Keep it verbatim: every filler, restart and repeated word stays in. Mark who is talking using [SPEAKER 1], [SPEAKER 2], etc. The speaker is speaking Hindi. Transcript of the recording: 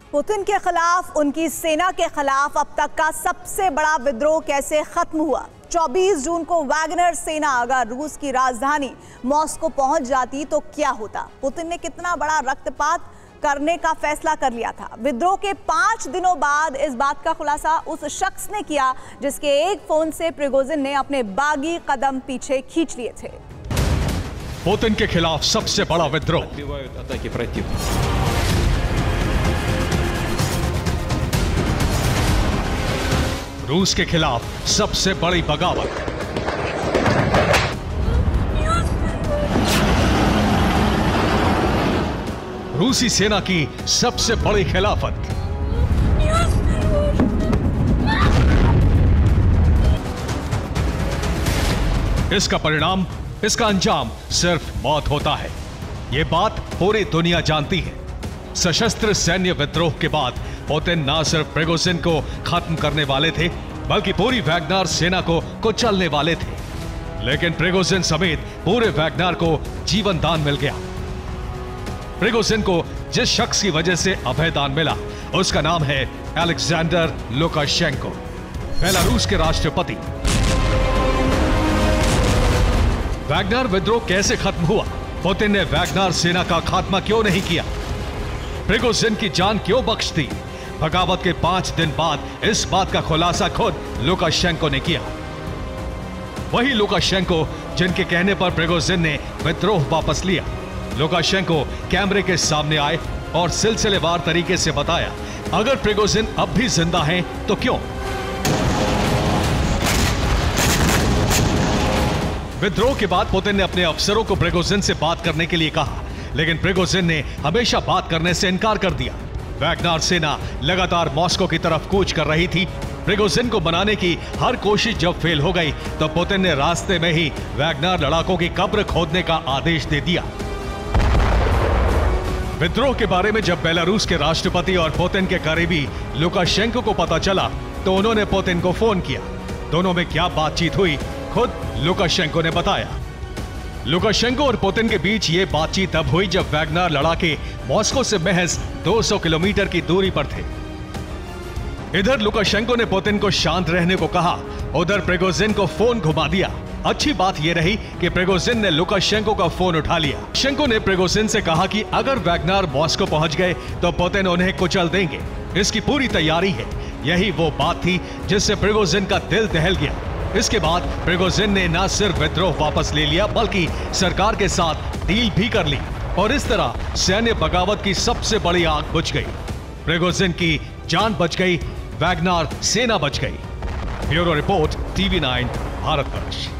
[SPEAKER 1] पुतिन के खिलाफ, उनकी सेना के खिलाफ अब तक का सबसे बड़ा विद्रोह कैसे खत्म हुआ? चौबीस जून को वैगनर सेना अगर रूस की राजधानी मॉस्को पहुंच जाती तो क्या होता? पुतिन ने कितना बड़ा रक्तपात करने का फैसला कर लिया था। विद्रोह के पांच दिनों बाद इस बात का खुलासा उस शख्स ने किया जिसके एक फोन से प्रिगोजिन ने अपने बागी कदम पीछे खींच लिए थे।
[SPEAKER 2] पुतिन के खिलाफ सबसे बड़ा विद्रोह। रूस के खिलाफ सबसे बड़ी बगावत। रूसी सेना की सबसे बड़ी खिलाफत। इसका परिणाम, इसका अंजाम सिर्फ मौत होता है। यह बात पूरी दुनिया जानती है। सशस्त्र सैन्य विद्रोह के बाद पुतिन न सिर्फ प्रिगोजिन को खत्म करने वाले थे, बल्कि पूरी वैगनर सेना को कुचलने वाले थे। लेकिन प्रिगोजिन समेत पूरे वैगनर को जीवन दान मिल गया। प्रिगोजिन को जिस शख्स की वजह से अभय दान मिला, उसका नाम है अलेक्जेंडर लुकाशेंको, बेलारूस के राष्ट्रपति। वैगनर विद्रोह कैसे खत्म हुआ? पुतिन ने वैगनर सेना का खात्मा क्यों नहीं किया? प्रिगोजिन की जान क्यों बख्श दी? बगावत के पांच दिन बाद इस बात का खुलासा खुद लुकाशेंको ने किया। वही लुकाशेंको जिनके कहने पर प्रिगोजिन ने विद्रोह वापस लिया। लुकाशेंको कैमरे के सामने आए और सिलसिलेवार तरीके से बताया, अगर प्रिगोजिन अब भी जिंदा हैं तो क्यों? विद्रोह के बाद पुतिन ने अपने अफसरों को प्रिगोजिन से बात करने के लिए कहा, लेकिन प्रिगोजिन ने हमेशा बात करने से इनकार कर दिया। वैगनर सेना लगातार मॉस्को की तरफ कूच कर रही थी। प्रिगोजिन को बनाने की हर कोशिश जब फेल हो गई तो पुतिन ने रास्ते में ही वैगनर लड़ाकों की कब्र खोदने का आदेश दे दिया। विद्रोह के बारे में जब बेलारूस के राष्ट्रपति और पुतिन के करीबी लुकाशेंको को पता चला तो उन्होंने पुतिन को फोन किया। दोनों में क्या बातचीत हुई, खुद लुकाशेंको ने बताया। लुकाशेंको और पुतिन के बीच यह बातचीत तब हुई जब वैगनर लड़ाके मॉस्को से महज दो सौ किलोमीटर की दूरी पर थे। इधर लुकाशेंको ने पुतिन को शांत रहने को कहा, उधर प्रिगोजिन को फोन घुमा दिया। अच्छी बात यह रही कि प्रिगोजिन ने लुकाशेंको का फोन उठा लिया। लुकाशेंको ने प्रिगोजिन से कहा कि अगर वैगनर मॉस्को पहुंच गए तो पुतिन उन्हें कुचल देंगे। इसकी पूरी तैयारी है। यही वो बात थी जिससे प्रिगोजिन का दिल दहल गया। इसके बाद प्रिगोजिन ने न सिर्फ विद्रोह वापस ले लिया, बल्कि सरकार के साथ डील भी कर ली और इस तरह सैन्य बगावत की सबसे बड़ी आग बुझ गई। प्रिगोजिन की जान बच गई, वैगनर सेना बच गई। Bureau report, TV nine, Bharatvarsh.